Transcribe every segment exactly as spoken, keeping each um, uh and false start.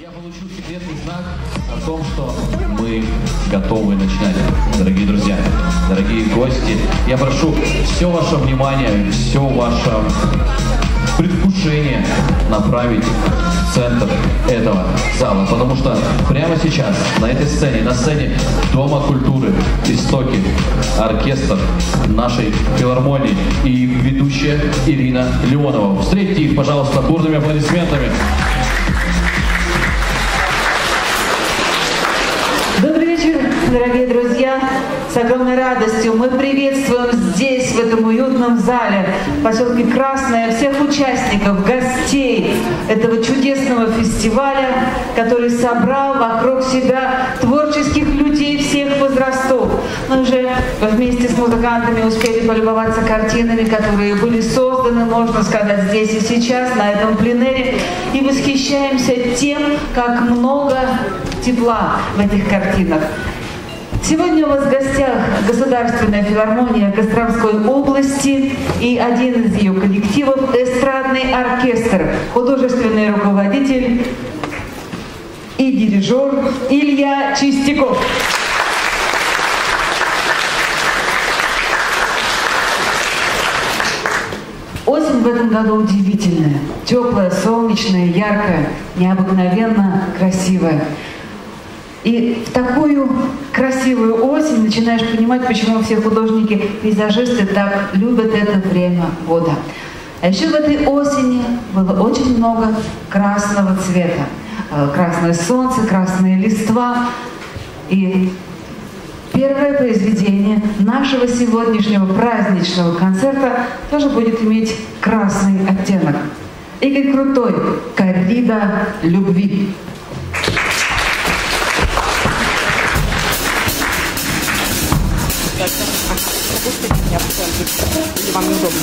Я получил секретный знак о том, что мы готовы начинать. Дорогие друзья, дорогие гости, я прошу все ваше внимание, все ваше предвкушение направить в центр этого зала, потому что прямо сейчас на этой сцене, на сцене Дома культуры «Истоки» оркестр нашей филармонии и ведущая Ирина Леонова. Встретьте их, пожалуйста, бурными аплодисментами. Добрый вечер, дорогие друзья! С огромной радостью мы приветствуем здесь, в этом уютном зале, в поселке Красное, всех участников, гостей этого чудесного фестиваля, который собрал вокруг себя творческих людей всех возрастов. Мы уже вместе с музыкантами успели полюбоваться картинами, которые были созданы, можно сказать, здесь и сейчас, на этом пленэре, и восхищаемся тем, как много тепла в этих картинах. Сегодня у вас в гостях Государственная филармония Костромской области и один из ее коллективов — эстрадный оркестр, художественный руководитель и дирижер Илья Чистяков. Осень в этом году удивительная, теплая, солнечная, яркая, необыкновенно красивая. И в такую красивую осень начинаешь понимать, почему все художники-пейзажисты так любят это время года. А еще в этой осени было очень много красного цвета. Красное солнце, красные листва. И первое произведение нашего сегодняшнего праздничного концерта тоже будет иметь красный оттенок. Игорь Крутой «Коррида любви». Или вам неудобно?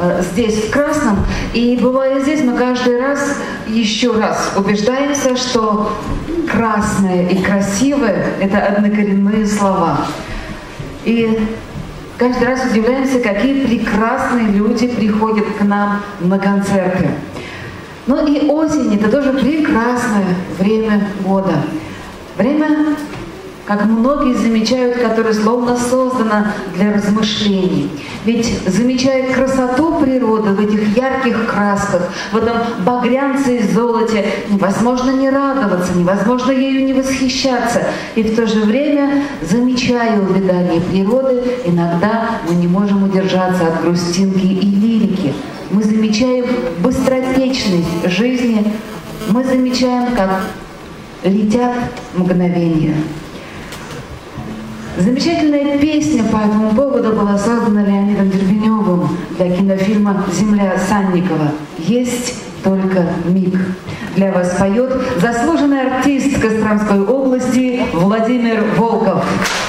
здесь, в красном. И бывая здесь, мы каждый раз, еще раз убеждаемся, что красное и красивое – это однокоренные слова. И каждый раз удивляемся, какие прекрасные люди приходят к нам на концерты. Ну и осень – это тоже прекрасное время года. Время, как многие замечают, которое словно создано для размышлений. Ведь замечая красоту природы в этих ярких красках, в этом багрянце и золоте, невозможно не радоваться, невозможно ею не восхищаться. И в то же время, замечая увядание природы, иногда мы не можем удержаться от грустинки и лирики. Мы замечаем быстротечность жизни, мы замечаем, как летят мгновения. Замечательная песня по этому поводу была создана Леонидом Дербеневым для кинофильма «Земля» Санникова. «Есть только миг». Для вас поет заслуженный артист Костромской области Владимир Волков.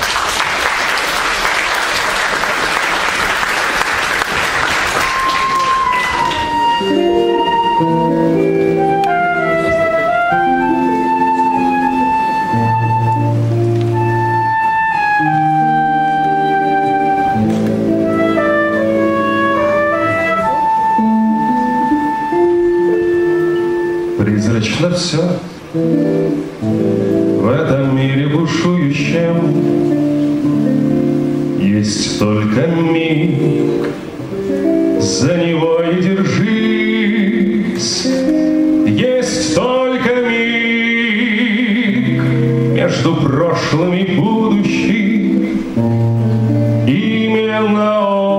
Призрачно все в этом мире бушующем, есть только миг, за него и держись. Есть только миг между прошлым и будущим, именно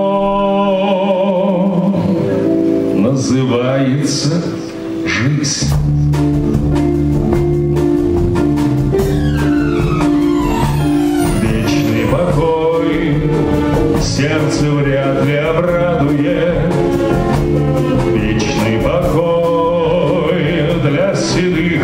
он называется жизнь. Вечный покой сердце вряд ли обрадует, вечный покой для седых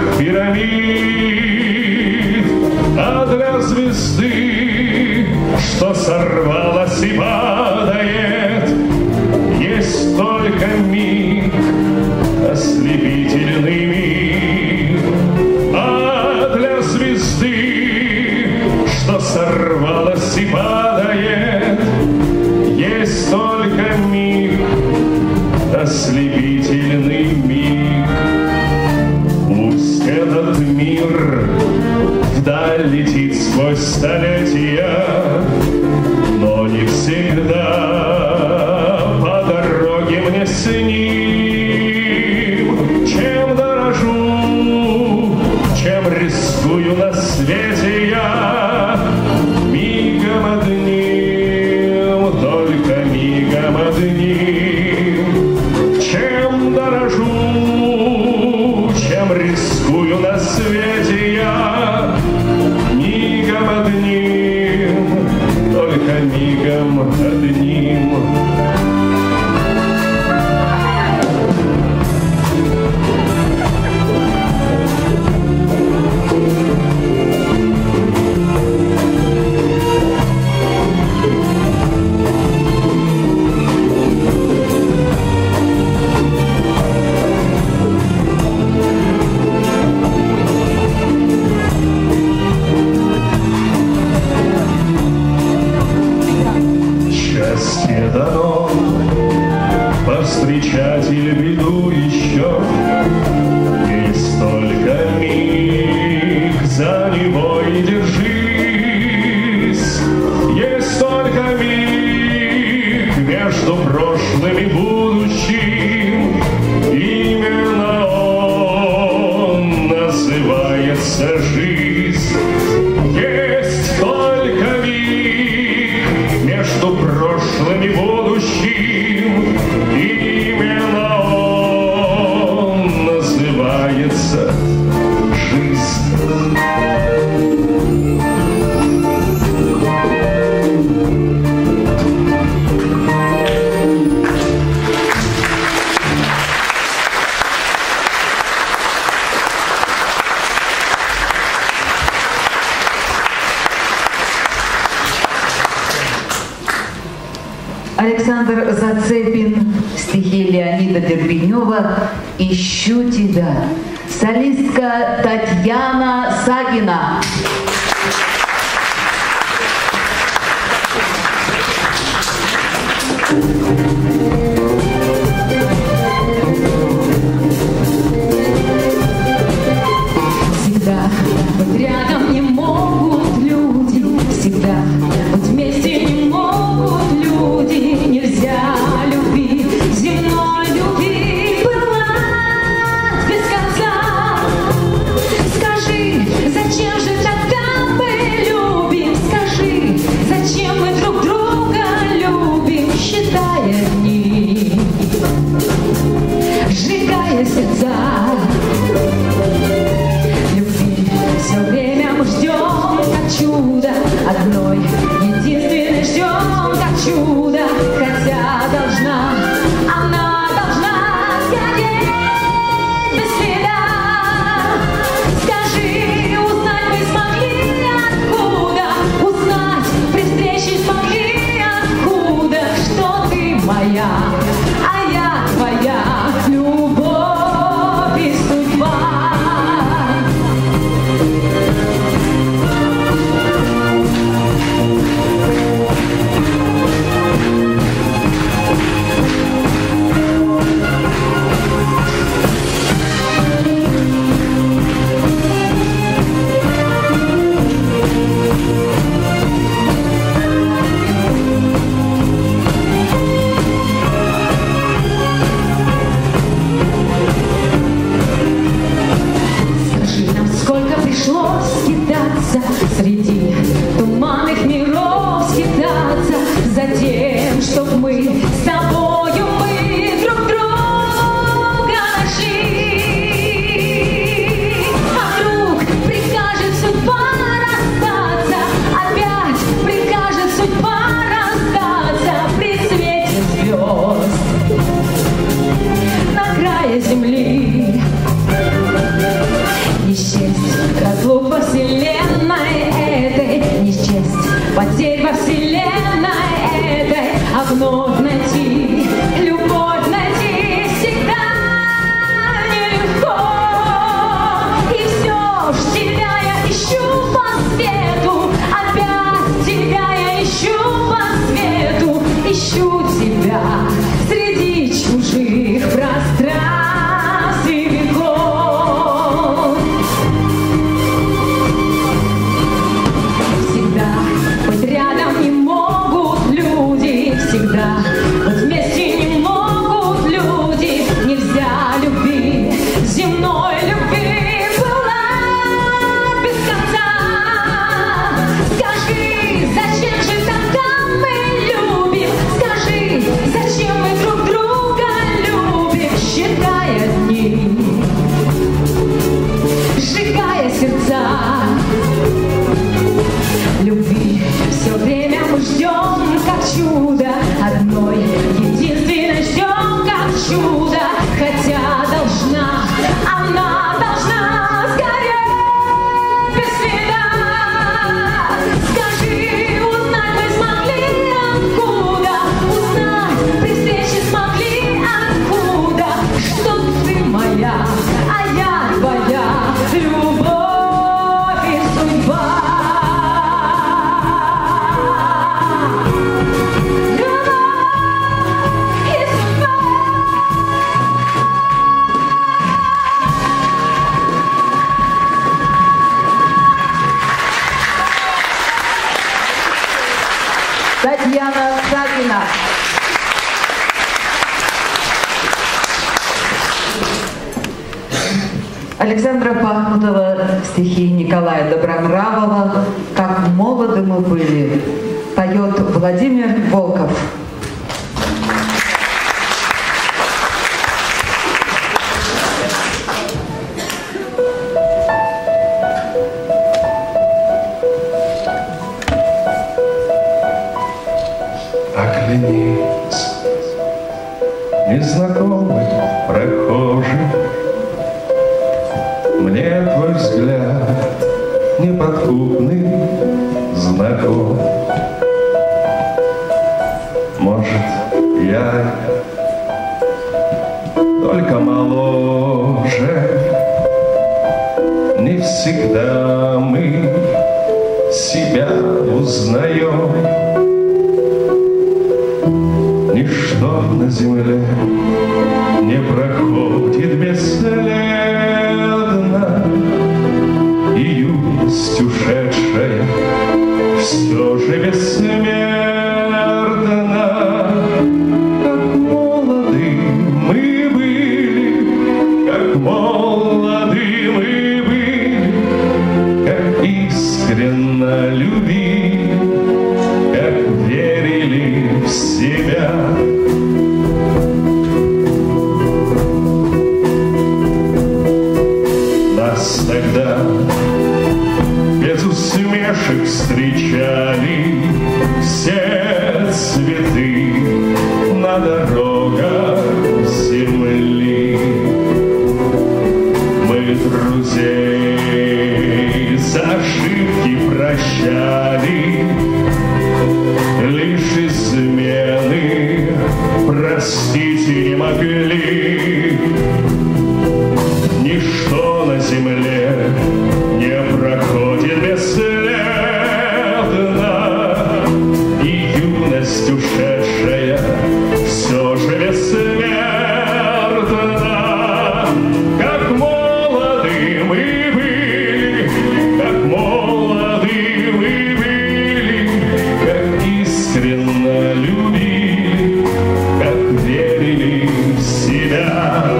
пирамид, а для звезды, что сорвалась и падает, есть только миг, ослепительный миг, а для звезды, что сорвалась и падает, есть только миг, ослепительный миг. Пусть этот мир вдаль летит сквозь столетия, но не всегда по дороге мне с ним. Чем дорожу, чем рискую на свете я, мигом одним, только мигом одним. Чем дорожу, чем рискую на свете я, мигом одним, только мигом одним. Счастье дано повстречать или беду еще, есть только миг, за него и держись. Есть только миг между прошлым и будущим, именно он называется жизнь. Есть только миг между прошлым и будущим, именно он называется Александр Зацепин, стихи Леонида Дербенева «Ищу тебя». Солистка Татьяна Сагина. Всегда быть рядом не могут люди, всегда быть вместе не могут люди. Нельзя любви, земной любви пылать без конца. Скажи, зачем же тогда мы любим? Скажи, зачем мы друг друга любим? Считая дни, сжигая сердца. Все время мы ждем, как чудо, одной единственной ждем, как чудо, хотя должна, она должна сгореть без следа. Скажи, узнать мы смогли откуда, узнать при встрече смогли откуда, что ты моя, а я твоя, любовь и судьба. Среди туманных миров скитаться, затем, чтоб мы с тобою мы друг друга нашли. А вдруг прикажет судьба расстаться, опять прикажет судьба расстаться при свете звезд на крае земли. Не счесть разлук во вселенной этой, не счесть потерь во вселенной этой, а вновь найти, любовь найти всегда нелегко. И все ж тебя я ищу по свету, опять тебя я ищу по свету, ищу тебя среди чужих пространств и веков. Всегда быть вместе не могут люди, нельзя любви, земной любви пылать без конца. Скажи, зачем же тогда мы любим? Скажи, зачем мы друг друга любим? Считая дни, сжигая сердца. Любви все время мы ждем, как чудо, одной единственной ждем, как чудо, хотя должна, она должна сгореть без следа. Скажи, узнать мы смогли откуда, узнать при встрече смогли откуда, что ты моя, а я твоя, любовь и судьба. Татьяна Сагина. Александра Пахмутова, стихи Николая Добронравова «Как молоды мы были», поет Владимир Волков. Оглянись, незнакомый прохожий, мне твой взгляд неподкупный знаком. Может, я, только моложе. Не всегда мы себя узнаем. Ничто на земле не проходит бесследно, и юность ушедшая все же бессмертна. Как молоды мы были, как молоды мы были, как искренно любили, как верили в себя. Нас тогда без усмешек встречали все цветы на дорогах земли. Мы друзей за ошибки прощали, лишь измены простить не могли. Ничто на земле не проходит бесследно, и юность ушедшая все же бессмертна. Как молоды мы были, как молоды мы были, как искренно любили, как верили в себя.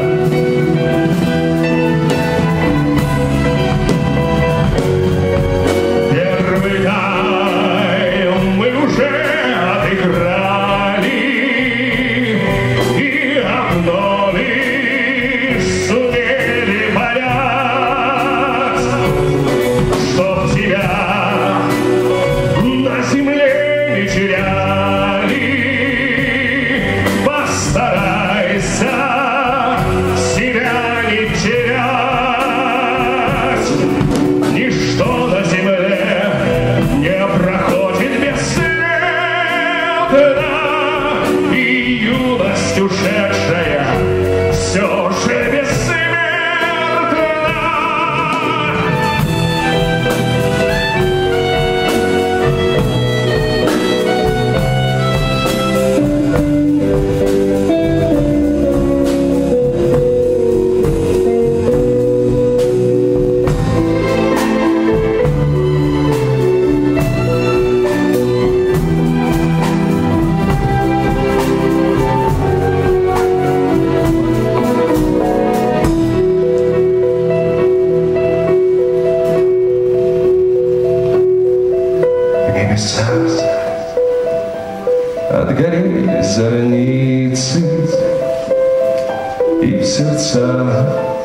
Отгорели зорницы, и в сердцах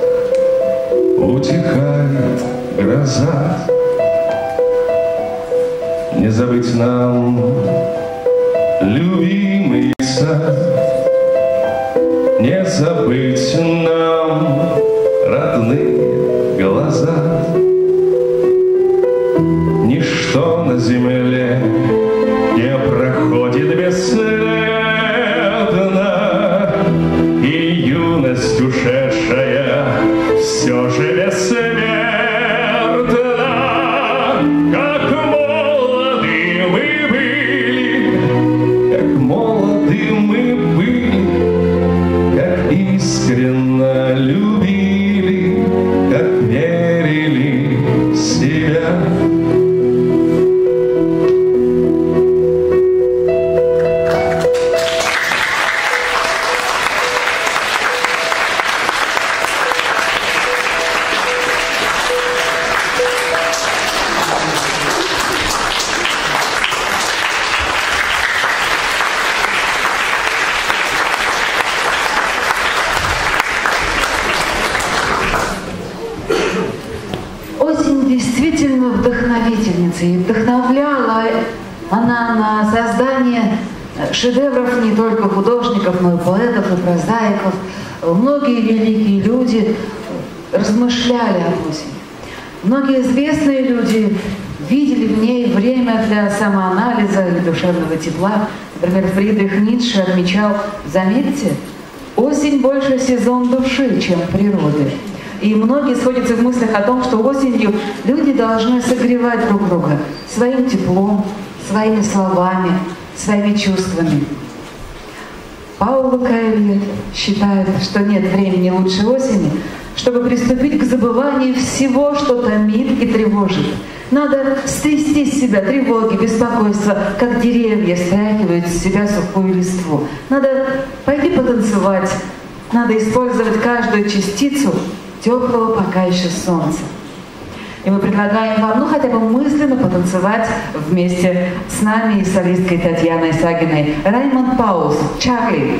утихает гроза. Не забыть нам любимый сад, не забыть нам родные глаза. Ничто на земле не проходит бесследно, и юность ушедшая все же бессмертна. Как молоды мы были, как молоды мы были, как искренно любили, как верили в себя. Действительно вдохновительница, и вдохновляла она на создание шедевров не только художников, но и поэтов, и прозаиков. Многие великие люди размышляли об осени. Многие известные люди видели в ней время для самоанализа и душевного тепла. Например, Фридрих Ницше отмечал: заметьте, осень больше сезон души, чем природы. И многие сходятся в мыслях о том, что осенью люди должны согревать друг друга своим теплом, своими словами, своими чувствами. Пауло Коэльо считает, что нет времени лучше осени, чтобы приступить к забыванию всего, что томит и тревожит. Надо стрясти с себя тревоги, беспокойства, как деревья стряхивают с себя сухую листву. Надо пойти потанцевать, надо использовать каждую частицу теплого пока еще солнца. И мы предлагаем вам, ну хотя бы мысленно потанцевать вместе с нами и солисткой Татьяной Сагиной. Раймонд Паулс, Чарли.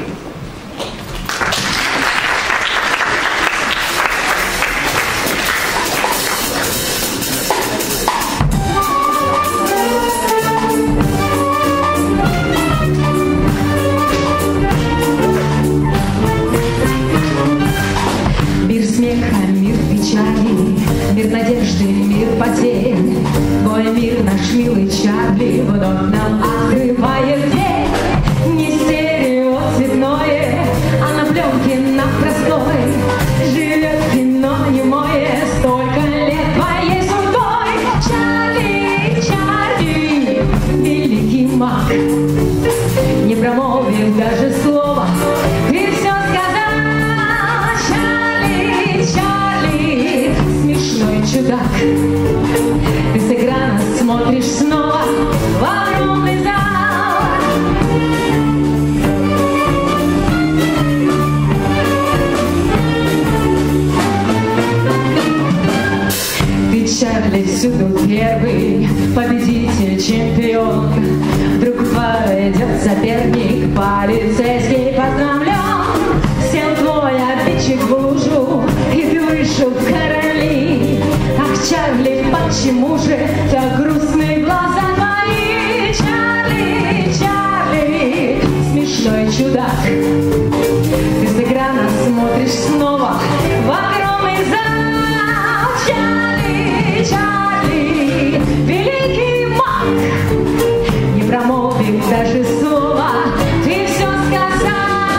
Мир надежды, мир потерь, твой мир, наш милый Чарли, вновь нам открывает дверь. Не стереоцветное, а на пленке на простой живет кино немое, столько лет твоей судьбой. Чарли, Чарли, великий маг, не промолвив даже слова, ты все сказал. Чарли, Чарли, смешной чудак, ты с экрана смотришь снова в огромный зал. Ты, Чарли, всюду первый, победитель, чемпион. Вдруг войдет соперник, полицейский познамлен. Сел твой обидчик в лужу, и ты вышел в короли. Ах, Чарли, почему же так грустные глаза твои? Чарли, Чарли, смешной чудак, ты с экрана смотришь снова в огромный зал. Чарли, Чарли, великий маг, не промолвив даже слова, ты все сказал.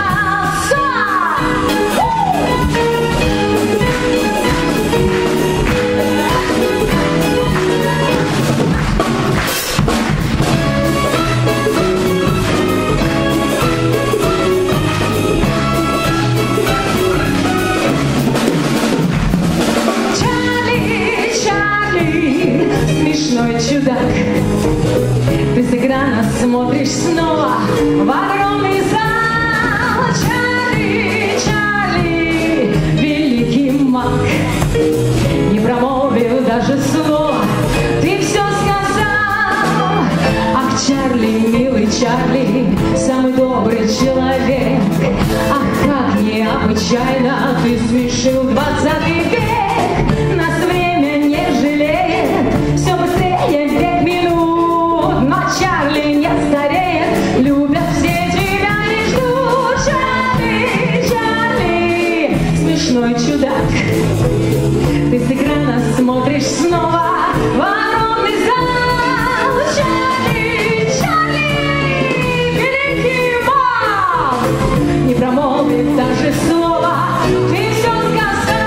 Смешной чудак, ты с экрана смотришь снова в огромный зал. Чарли, Чарли, великий маг, не промолвил даже слова, ты все сказал. Ах, Чарли, милый Чарли, самый добрый человек, ах, как необычайно ты смешил двадцатый век. Нас время не жалеет, все быстрее пять минут, но Чарли не стареет, любят все тебя и ждут. Чарли, Чарли, смешной чудак, ты с экрана смотришь снова в огромный зал. Чарли, Чарли, великий маг, не промолвив даже слова, ты все сказал.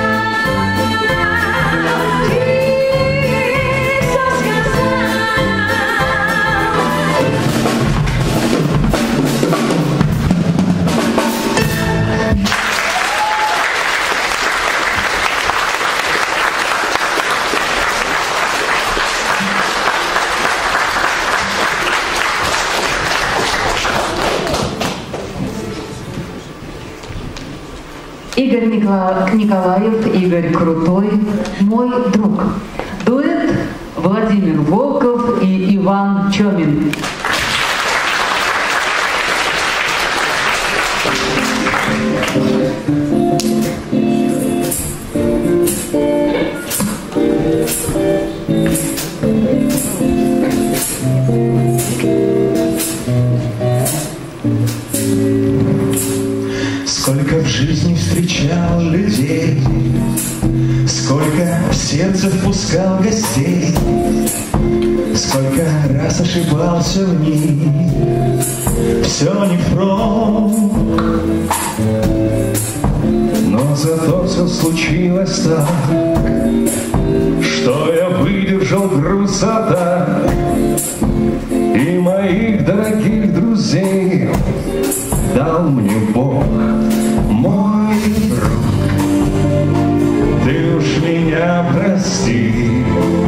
Игорь Николаев, Игорь Крутой, мой друг. Дуэт Владимир Волков и Иван Чомин. Сколько в жизни встречал людей, сколько в сердце впускал гостей, Сколько раз ошибался в них, все не впрок. Но зато все случилось так, что я выдержал груз атак. И моих дорогих друзей дал мне Бог, мой друг. Ты уж меня прости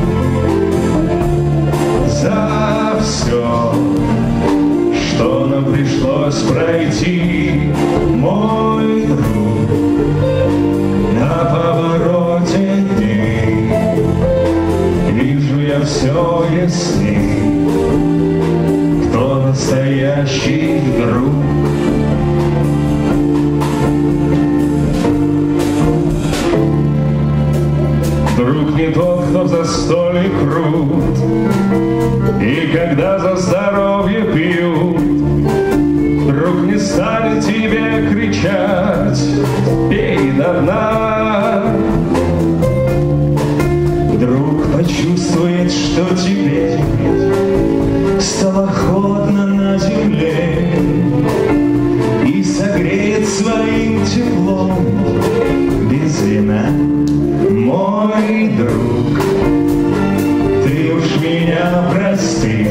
за все, что нам пришлось пройти, мой друг. На повороте дней вижу я все ясней, кто настоящий друг. Друг не тот, кто за столе крут, и когда за здоровье пьют, друг не станет тебе кричать: пей до дна. Друг почувствует, что тебе стало холодно на земле, и согреет своим теплом без вина, мой друг. Ты уж меня прости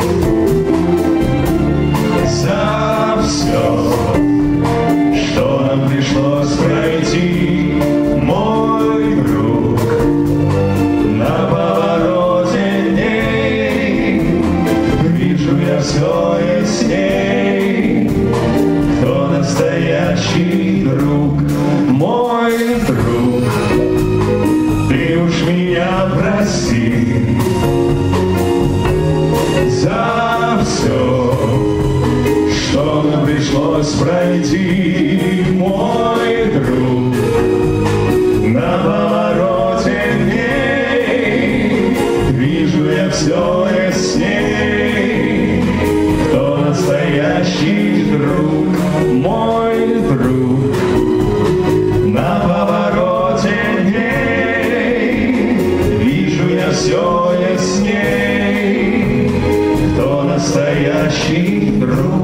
за все, что нам пришлось пройти, мой друг. На повороте дней вижу я все ясней, кто настоящий друг, мой друг. Ты уж меня прости за все, что нам пришлось пройти, мой друг. На повороте дней вижу я все ясней, кто настоящий друг, мой друг. На повороте дней вижу я все ясней, кто настоящий друг.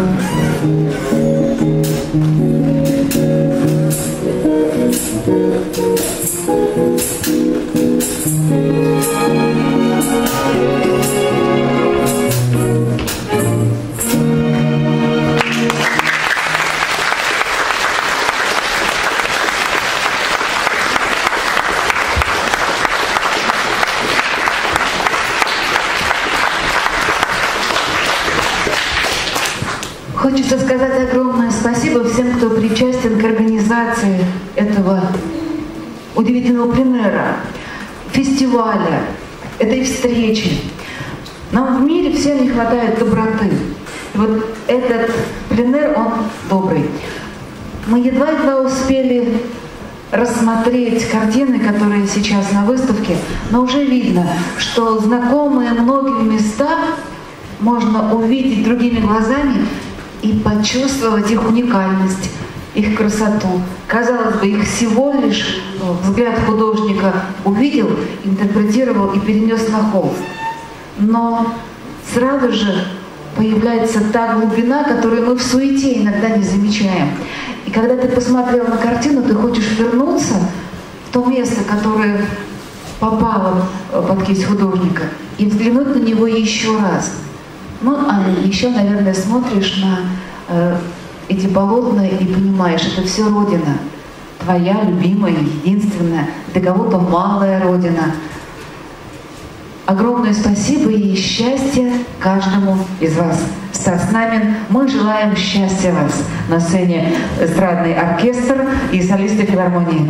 Хочется сказать огромное спасибо всем, кто причастен к организации этого удивительного пленэра, фестиваля, этой встречи. Нам в мире всем не хватает доброты. И вот этот пленэр, он добрый. Мы едва-едва успели рассмотреть картины, которые сейчас на выставке, но уже видно, что знакомые многим места можно увидеть другими глазами и почувствовать их уникальность, их красоту. Казалось бы, их всего лишь взгляд художника увидел, интерпретировал и перенес на холст. Но сразу же появляется та глубина, которую мы в суете иногда не замечаем. И когда ты посмотрел на картину, ты хочешь вернуться в то место, которое попало под кисть художника, и взглянуть на него еще раз. Ну, а еще, наверное, смотришь на э, эти полотна и понимаешь, это все Родина. Твоя любимая, единственная, для кого-то малая Родина. Огромное спасибо и счастья каждому из вас. Стас Намин, мы желаем счастья вас. На сцене эстрадный оркестр и солисты филармонии.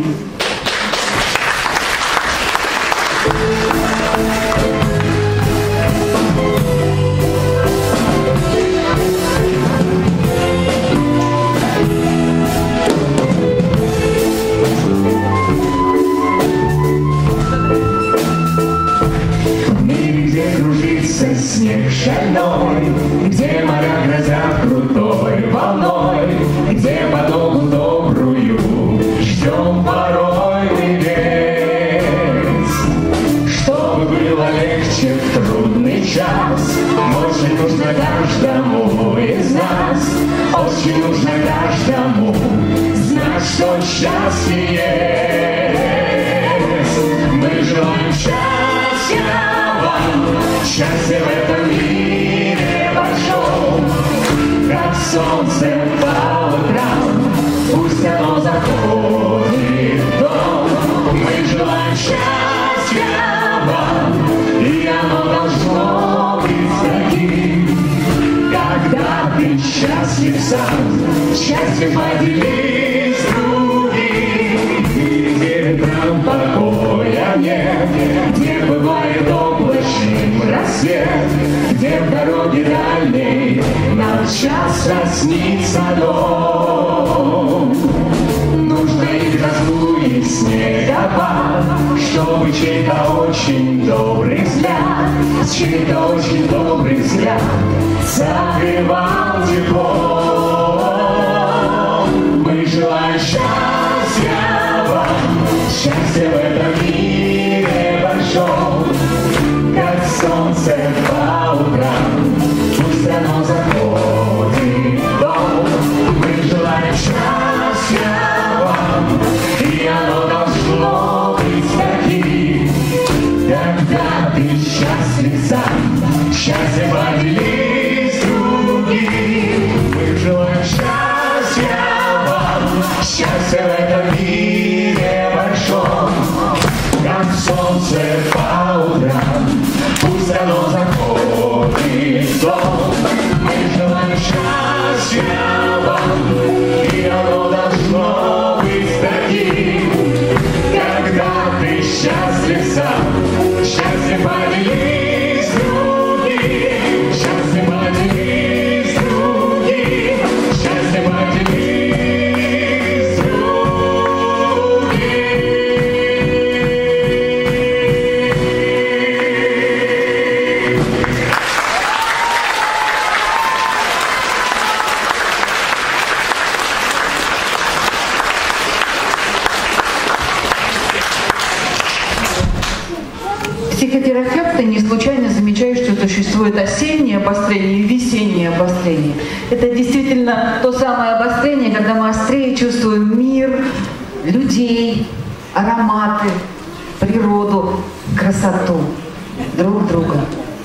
Снег шальной, где моря грозят крутой волной, где подолгу добрую ждем порой. что счастье есть. Мы желаем счастья вам, счастья в этом мире большом, как солнце по утрам, пусть оно заходит в дом. Мы желаем счастья вам, и оно должно быть таким. Когда ты счастлив сам, счастье поделись с другим. И где там покоя нет, где бывает облачным рассвет, где в дороге дальней нам часто снится дом. Нужно их раздуить снегопад, чтобы чей-то очень добрый взгляд, чей-то очень добрый взгляд согревал тепло. Мы желаем счастья вам, счастья в этом мире большом, как солнце по утрам, пусть оно заходит в дом. Мы желаем счастья вам, и оно должно быть таким. Когда ты счастлив сам, счастье поделись с другим. Мы желаем счастья вам, счастья в этом мире большом, как солнце по утрам, пусть оно заходит в дом. Мы желаем счастья вам, и оно должно быть таким. Когда ты счастлив сам, счастье поделись с другим, счастье поделись с другим, счастье поделись с другим. Психотерапевты не случайно замечают, что существует осеннее обострение и весеннее обострение. Это действительно то самое обострение, когда мы острее чувствуем мир, людей, ароматы, природу, красоту друг друга.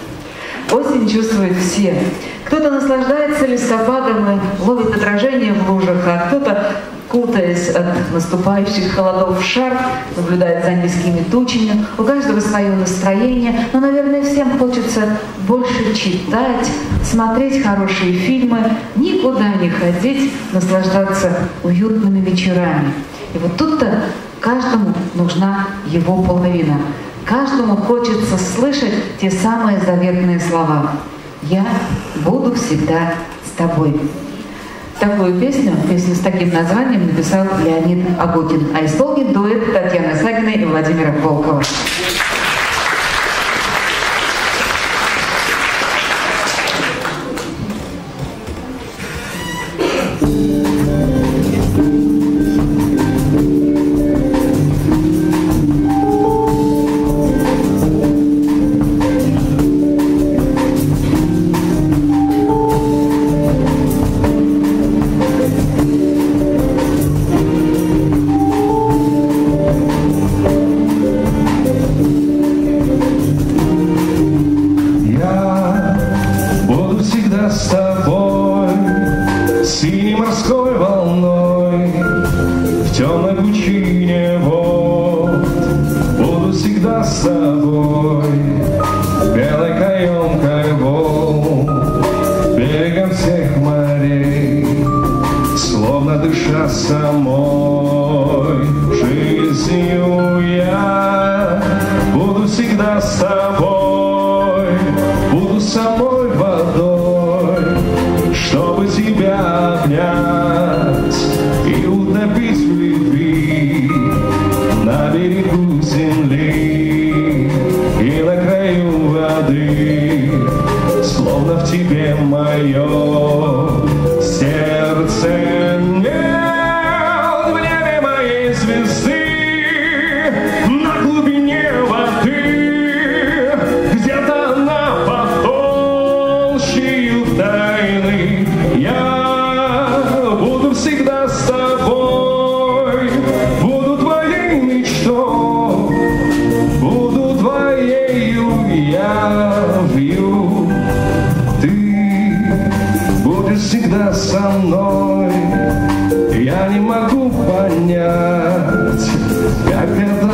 Осень чувствуют все. Кто-то наслаждается листопадом и ловит отражение в лужах, а кто-то, кутаясь от наступающих холодов в шарф, наблюдает за низкими тучами. У каждого свое настроение, но, наверное, всем хочется больше читать, смотреть хорошие фильмы, никуда не ходить, наслаждаться уютными вечерами. И вот тут-то каждому нужна его половина. Каждому хочется слышать те самые заветные слова: «Я буду всегда с тобой». Такую песню, песню с таким названием написал Леонид Агутин, а исполнит дуэт Татьяны Сагиной и Владимира Волкова. Я буду всегда с тобой.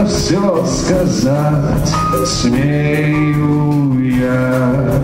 это все сказать смею я.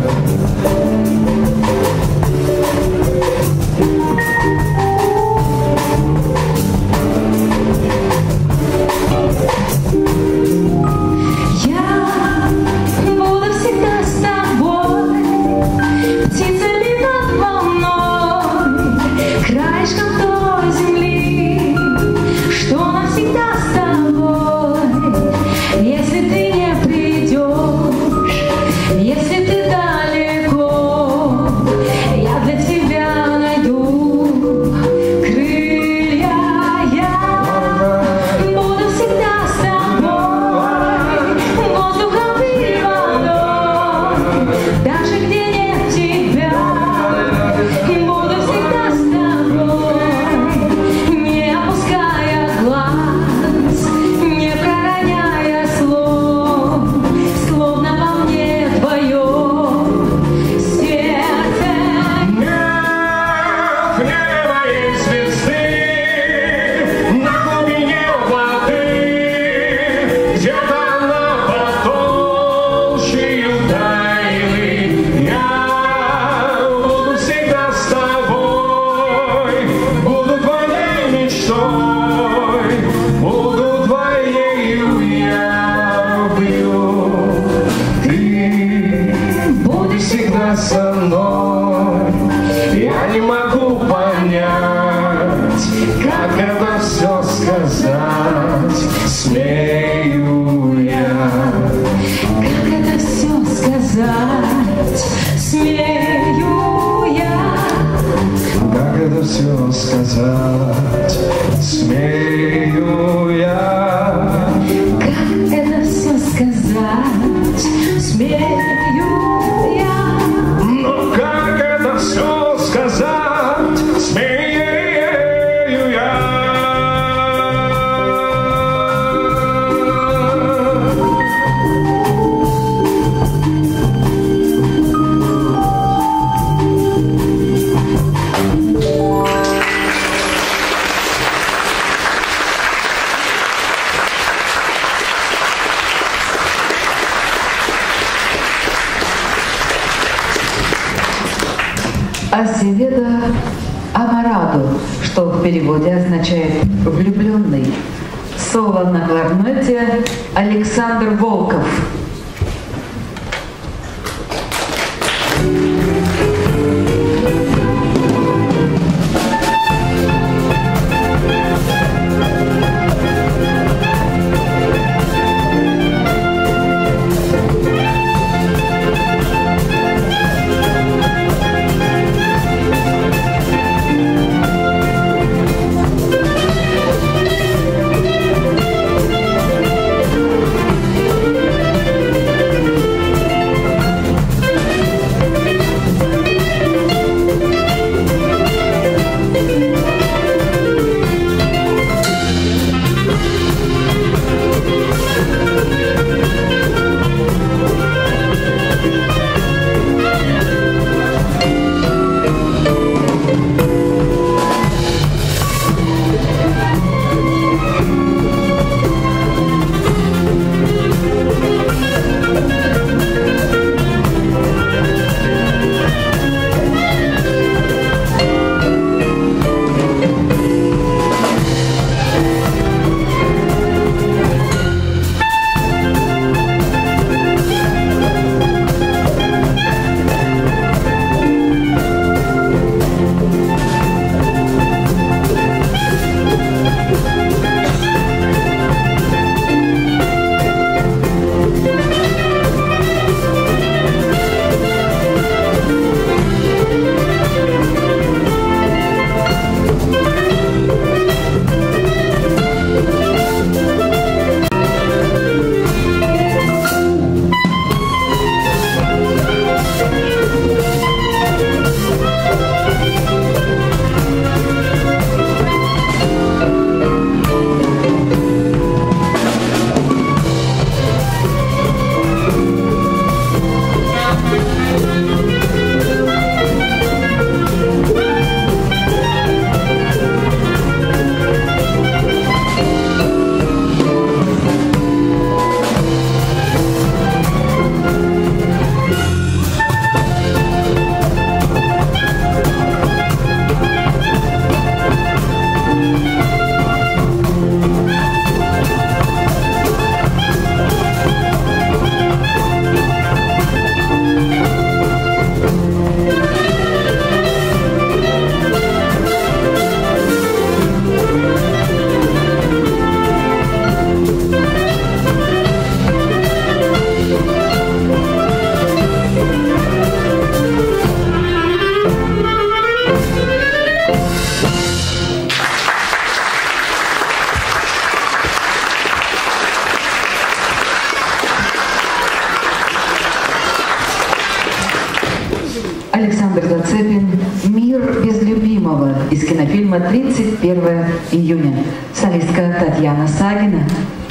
Со мной я не могу понять, как это все сказать смею я. Как это все сказать смею я. Как это все сказать смею я. Как это все сказать смею я. Но как это все сказать смею я. Асеведо Амараду, что в переводе означает «влюбленный». Соло на кларнете Александр Волков. Thank Цепин «Мир без любимого» из кинофильма «тридцать первое июня». Солистка Татьяна Сагина.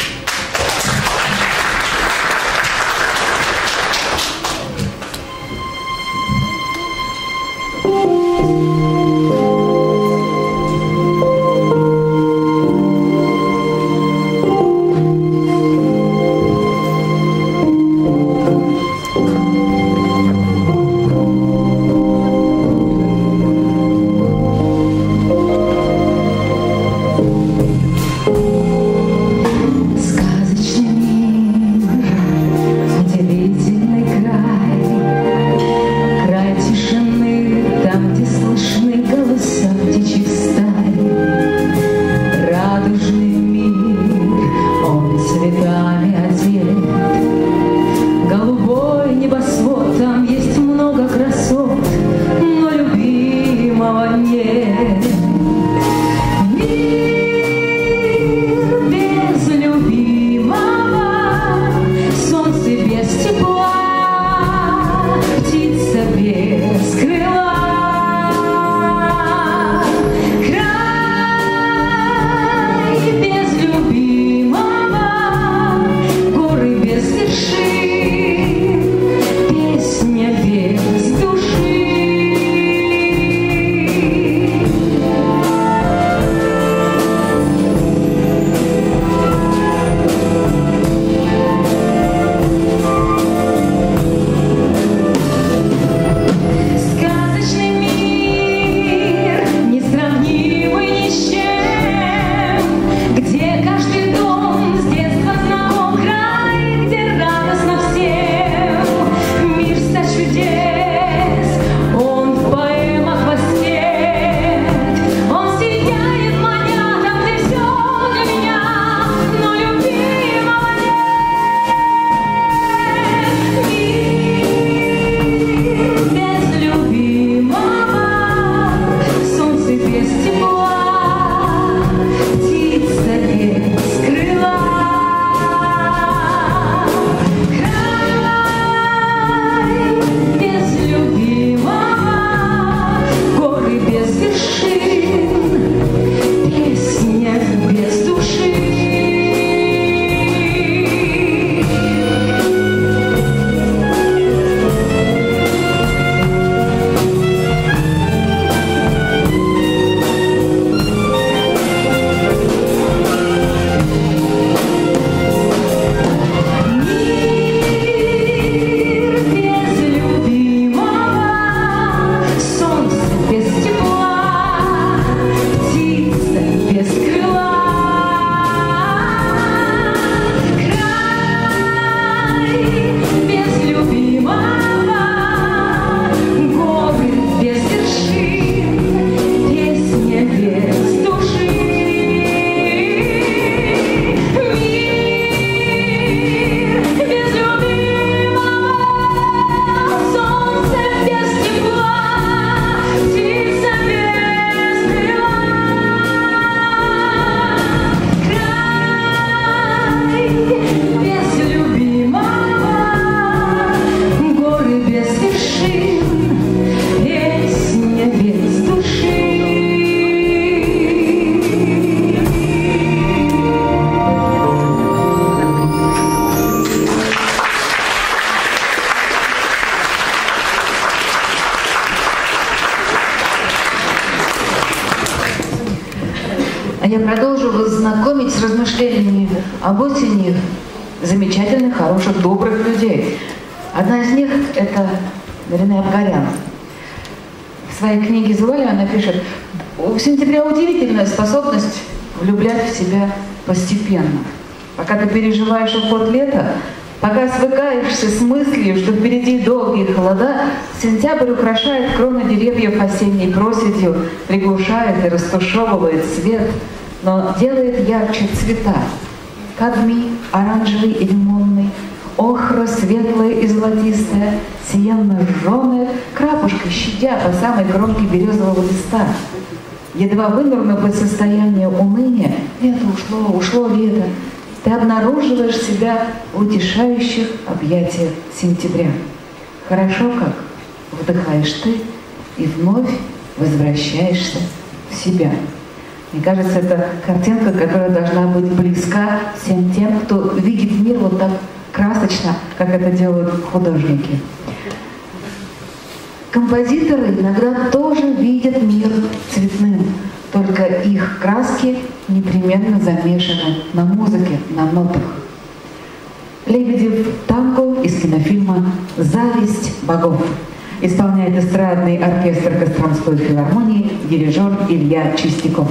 Я продолжу вас знакомить с размышлениями об осени замечательных, хороших, добрых людей. Одна из них – это Наринэ Абгарян. В своей книге «Зуаля» она пишет: у сентября удивительная способность влюблять в себя постепенно. Пока ты переживаешь уход лета, пока свыкаешься с мыслью, что впереди долгие холода, сентябрь украшает кроны деревьев осенней проседью, приглушает и растушевывает свет, но делает ярче цвета. Кадмий, оранжевый и лимонный, охра светлая и золотистая, сиянно-жженая, крапушка, щадя по самой кромке березового листа. Едва вынырнув из состояния уныния, лето ушло, ушло лето, ты обнаруживаешь себя в утешающих объятиях сентября. Хорошо как вдыхаешь ты и вновь возвращаешься в себя. Мне кажется, это картинка, которая должна быть близка всем тем, кто видит мир вот так красочно, как это делают художники. Композиторы иногда тоже видят мир цветным, только их краски непременно замешаны на музыке, на нотах. Лебедев танго из кинофильма «Зависть богов». Исполняет эстрадный оркестр Костромской филармонии дирижер Илья Чистяков.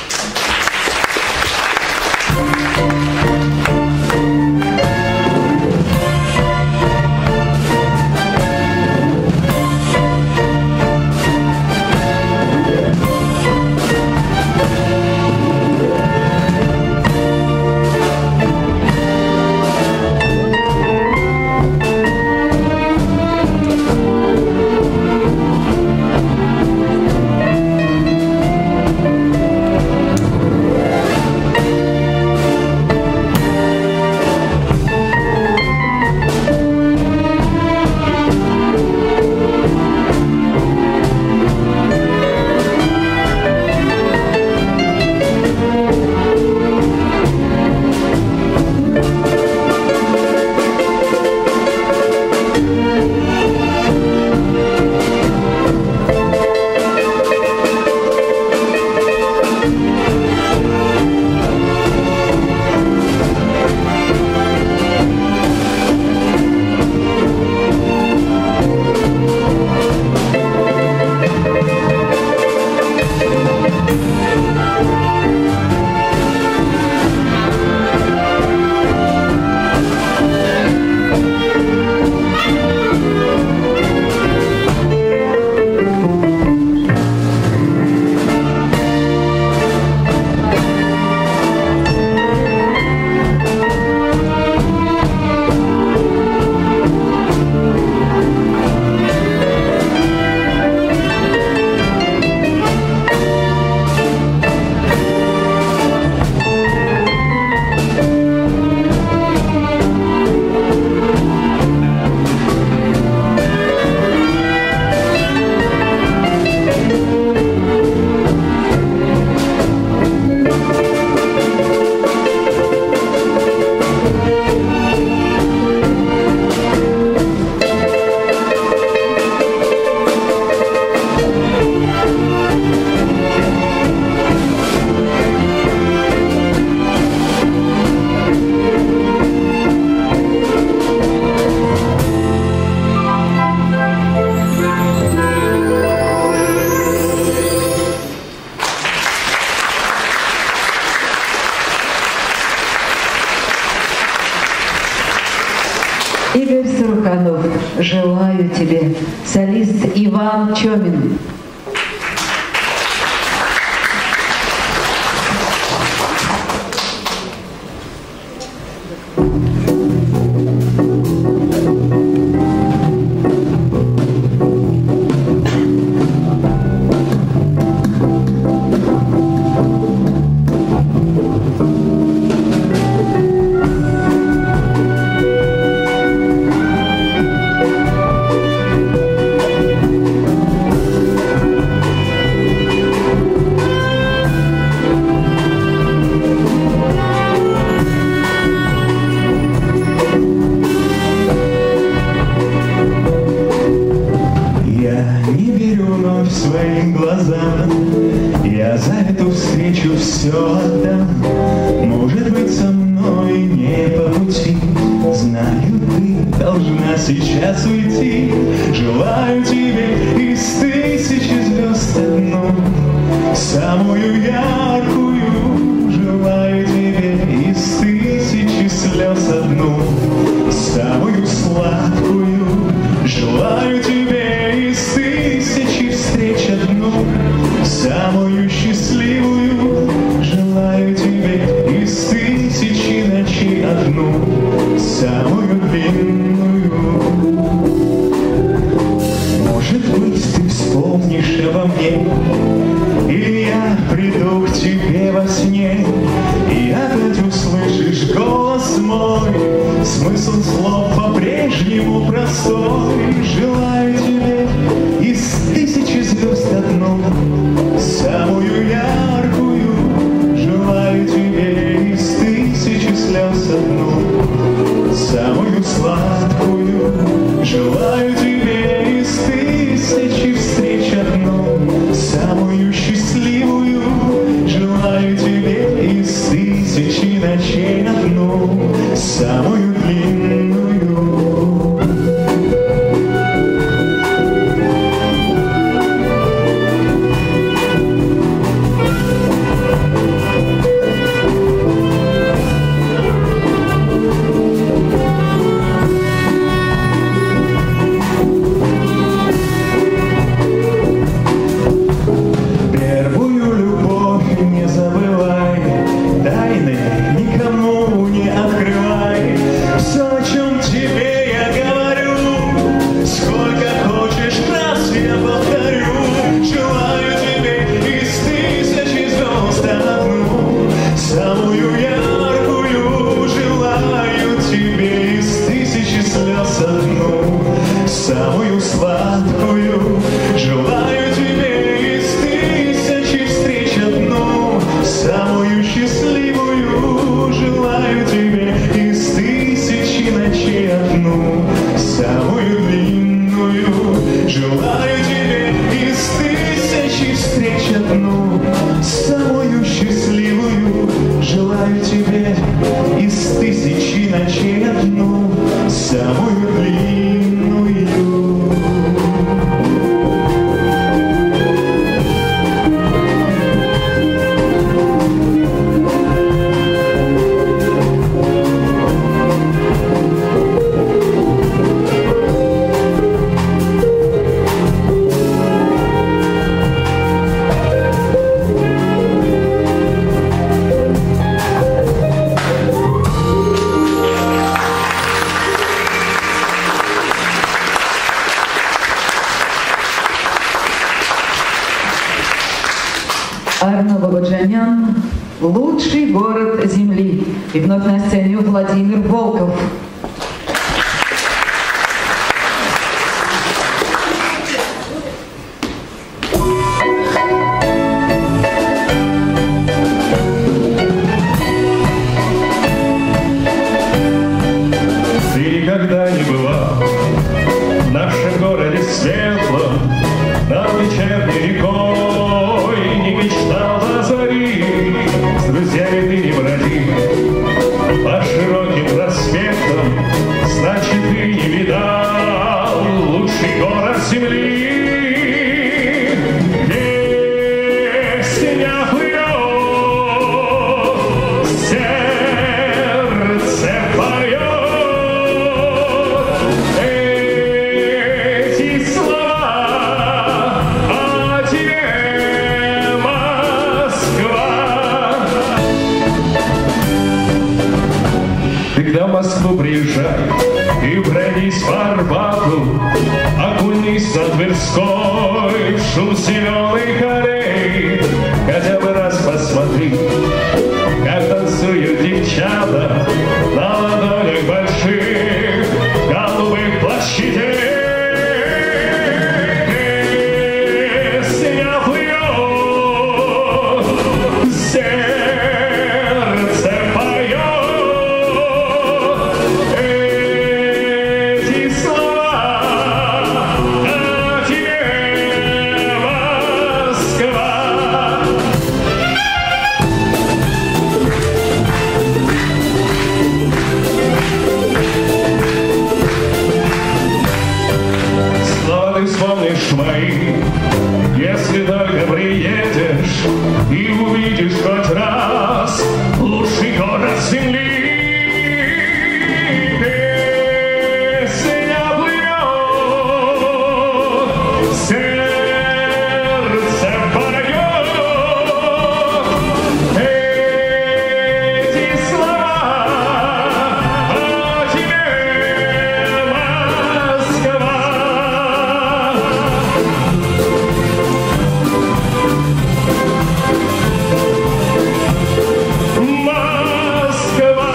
Игорь Саруханов, «Желаю тебе», солист Иван Чомин. Своим глазам я за эту встречу все отдам. Может быть, со мной не по пути, знаю, ты должна сейчас уйти. Желаю тебе из тысячи звезд одну, самую яркую. Желаю тебе из тысячи слез одну, самую сладкую. Желаю тебе из тысячи встреч одну, самую счастливую. Желаю тебе из тысячи ночей одну, самую длинную. Может быть, ты вспомнишь обо мне, или я приду к тебе во сне, и опять услышишь голос мой. Смысл слов по-прежнему простой. Желаю тебе из тысячи звезд слез одну, самую сладкую. Желаю тебе из тысячи встреч одну, самую счастливую. Желаю тебе из тысячи ночей одну, самую длинную. Самую сладкую. Желаю тебе из тысячи встреч одну, самую счастливую. Желаю тебе из тысячи ночей одну, самую длинную. Желаю тебе из тысячи встреч одну, самую счастливую. Желаю тебе из тысячи ночей одну, самую длинную. Арно Бабаджанян — лучший город Земли. И вновь на сцене Владимир Волков. Ты никогда не была в нашем городе светлом, над вечерней рекой не мечтал о зари. С друзьями ты не бродил по широким проспектам, значит, ты не видал лучший город земли. Песня плывет, сердце поет эти слова о тебе, Москва. Ты когда в Москву приезжай и пройдись по Арбату, окунись на Тверской в шум зеленых аллей. Хотя бы раз посмотри, как танцуют девчата на ладонях больших голубых площадей. Песня плывет, сердце поет эти слова о тебе, Москва. Снова ты вспомнишь мои, если только приедешь и увидишь хоть раз лучший город земли. Песня плывет, сердце поет эти слова о тебе, Москва. Москва.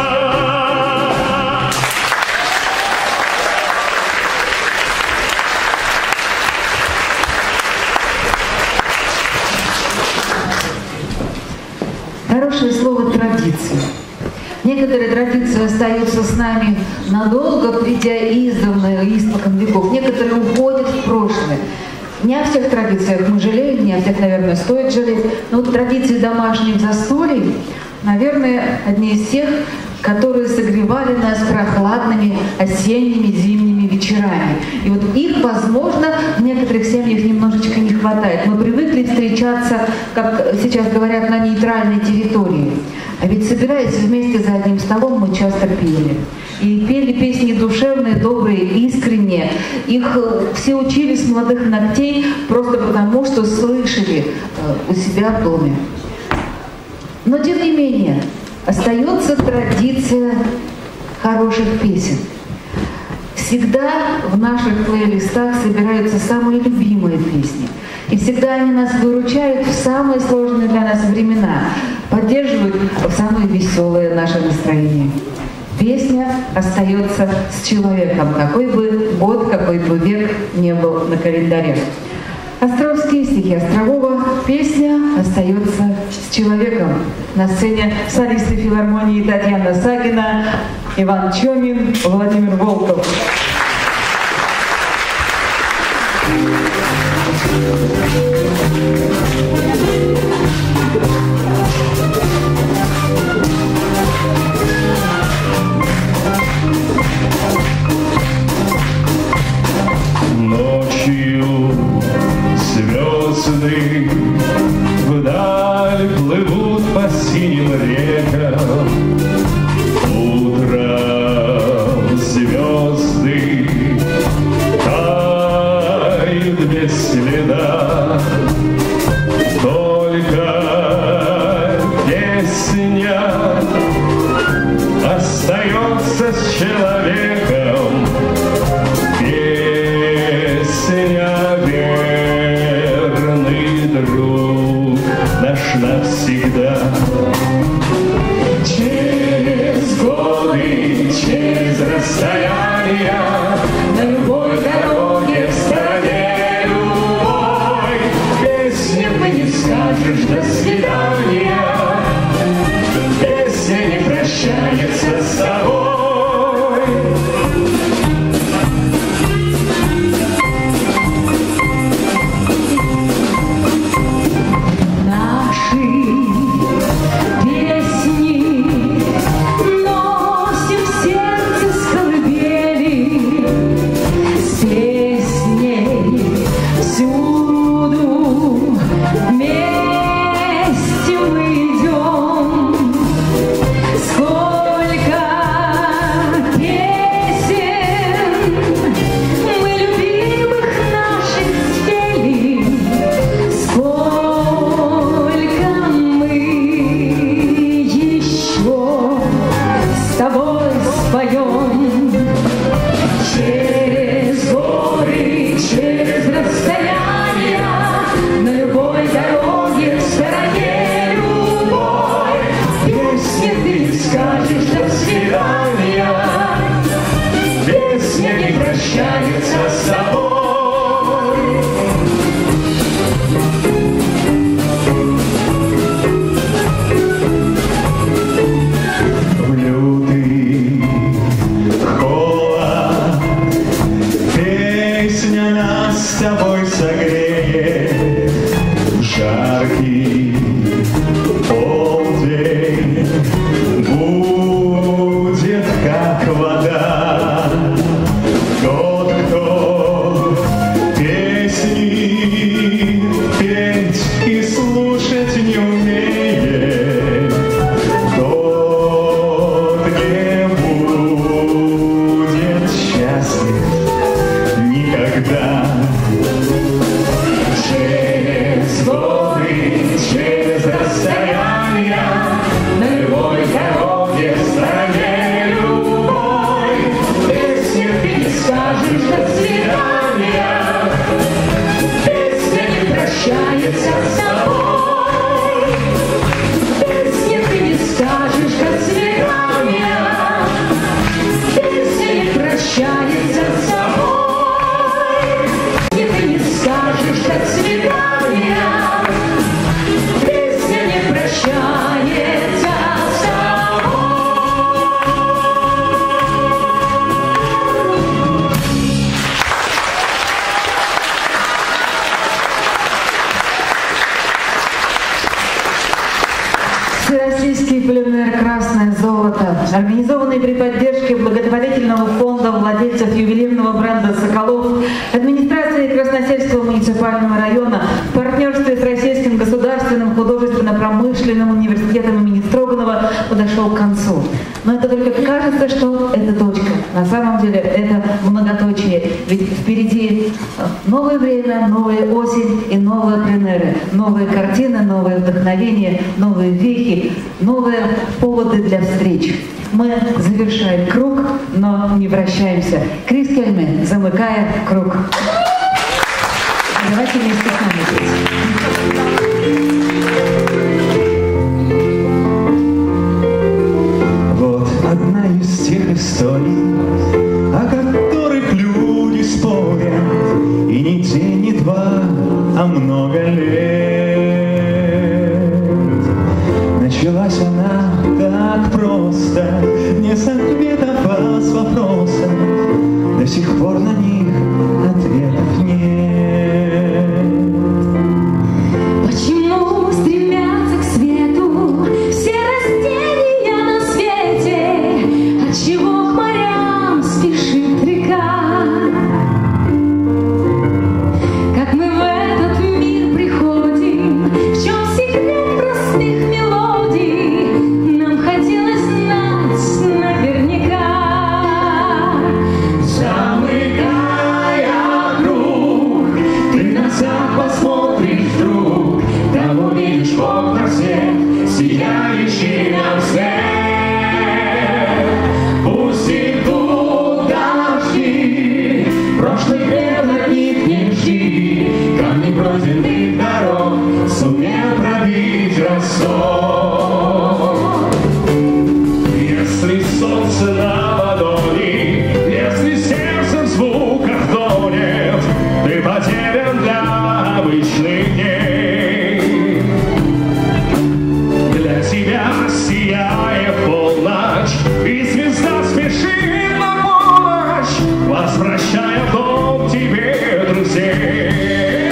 традиции остаются с нами надолго, придя издавна, испокон веков. Некоторые уходят в прошлое. Не о всех традициях мы жалеем, не о всех, наверное, стоит жалеть. Но вот традиции домашних застолий, наверное, одни из тех, которые согревали нас прохладными осенними, зимними вечерами. И вот их, возможно, в некоторых семьях немножечко не хватает. Мы привыкли встречаться, как сейчас говорят, на нейтральной территории. А ведь, собираясь вместе за одним столом, мы часто пели. И пели песни душевные, добрые, искренние. Их все учили с молодых ногтей просто потому, что слышали у себя в доме. Но, тем не менее, остается традиция хороших песен. Всегда в наших плейлистах собираются самые любимые песни. И всегда они нас выручают в самые сложные для нас времена, поддерживают в самые веселые наше настроение. Песня остается с человеком, какой бы год, какой бы век не был на календаре. Островские стихи Острового, песня остается с человеком. На сцене солисты филармонии Татьяна Сагина, Иван Чомин, Владимир Волков. Ночью звезды вдаль плывут по синим рекам. Утром звезды тают без следа. Только песня остается с человеком. Песня верный друг наш навсегда. Через годы, через расстояния, на любой дороге в стороне любой, песню не скажешь до свидания, песня не прощается с тобой. Жаркий полдень будет организованный при поддержке благотворительного фонда владельцев ювелирного бренда «Соколов», администрации Красносельского муниципального района, в партнерстве с Российским государственным художественно-промышленным университетом имени Строганова подошел к концу. Но это только кажется, что это точка. На самом деле это многоточие. Ведь впереди новое время, новая осень и новые пленеры, новые картины, новые вдохновения, новые вехи, новые поводы для встреч. Мы завершаем круг, но не вращаемся. Крис Кельми, замыкая круг. Давайте вместе с нами петь. Вот одна из тех историй, о которых люди спорят, и не день, не два, а много лет. Началась она так просто, без ответов, а с вопросом, до сих пор на них ответов нет. Почему стремятся к свету все растения на свете? Отчего к морям спешит река? Как мы в этот мир приходим, в чем секрет простых мелодий? Нам хотелось знать наверняка. Замыкая круг, ты назад посмотришь вдруг, там увидишь в окнах свет, сияющий нам свет. Пусть идут дожди, прошлых лет от них не жди, камни пройденных дорог сумел пробить рассол. Если солнце на ладони, если сердцем в звуках тонет, ты потерян для обычных дней. Для тебя сияет полночь, и звезда спешит на помощь, возвращая в дом тебе друзей.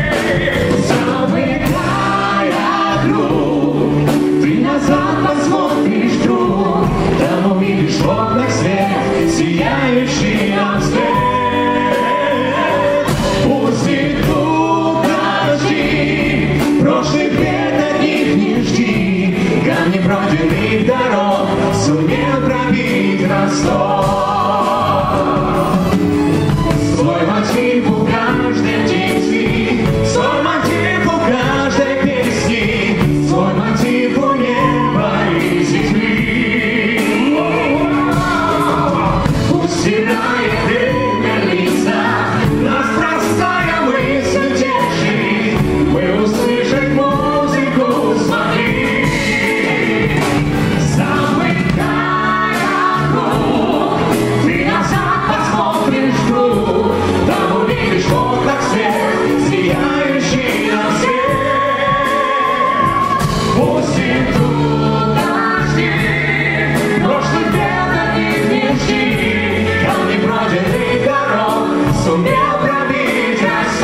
Замыкая круг, ты назад посмотришь вдруг, там увидишь в окнах свет, сияющий нам свет. Пусть идут дожди, прошлых лет от них не жди, камни пройденных дорог сумел пробить рассол. Свой мотив у каждой птицы, свой мотив у каждой песни, свой мотив у неба и земли. Пусть стирает время лица, нас простая мысль держит, мы услышать музыку смогли. Замыкая круг, ты назад посмотришь вдруг, там увидишь в окнах свет, сияющий нам свет. Пусть идут дожди, прошлых лет от них не жди, камни пройденных дорог сумел пробить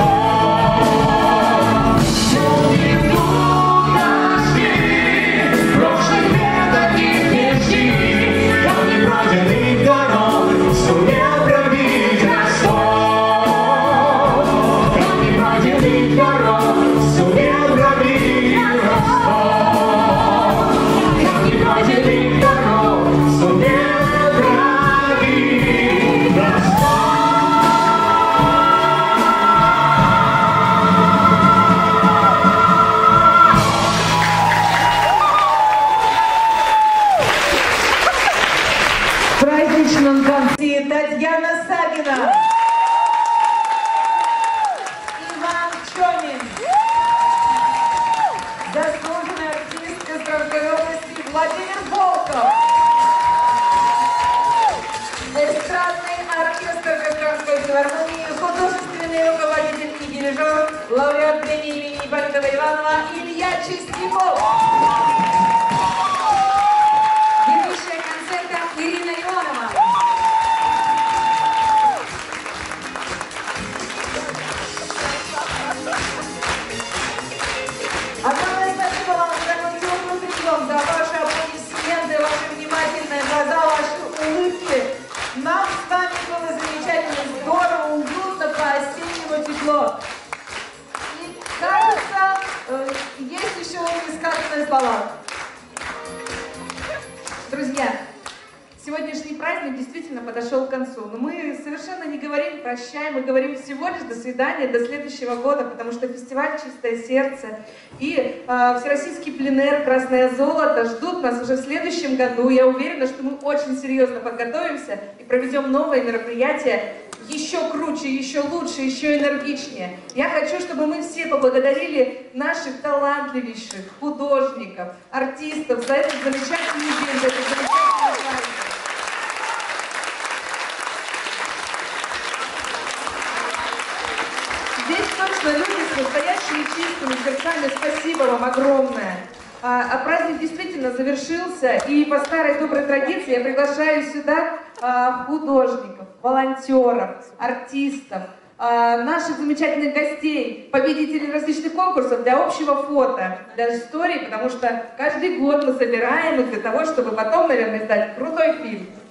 рассол. Пусть идут дожди, прошлых лет от них не жди, камни пройденных дорог сумел пробить рассол. Камни пройденных дорог сумел пробить рассол. Камни пройденных дорог сумел пробить рассол. В праздничном конце Татьяна Сагина, Иван Чонин, заслуженный артист Костромской области Владимир Волков, эстрадный оркестр Костромской филармонии, художественный руководитель и дирижер, лауреат премии имени Ипполита Иванова Илья Чистяков. Ведущая концерта Ирина Ионова. Огромное спасибо вам за такой теплый прием, за ваши аплодисменты, ваши внимательные глаза. повезло. И, кажется, э, есть еще несказанные слова. Друзья, сегодняшний праздник действительно подошел к концу, но мы совершенно не говорим «прощай», мы говорим всего лишь «до свидания», до следующего года, потому что фестиваль «Чистое сердце» и э, всероссийский пленэр «Красное золото» ждут нас уже в следующем году. Я уверена, что мы очень серьезно подготовимся и проведем новые мероприятия еще круче, еще лучше, еще энергичнее. Я хочу, чтобы мы все поблагодарили наших талантливейших художников, артистов за этот замечательный день, за этот замечательный праздник. Здесь точно люди с настоящими чистыми сердцами. Спасибо вам огромное. А, а праздник действительно завершился, и по старой доброй традиции я приглашаю сюда а, художников, волонтеров, артистов, а, наших замечательных гостей, победителей различных конкурсов для общего фото, для истории, потому что каждый год мы собираем их для того, чтобы потом, наверное, издать крутой фильм.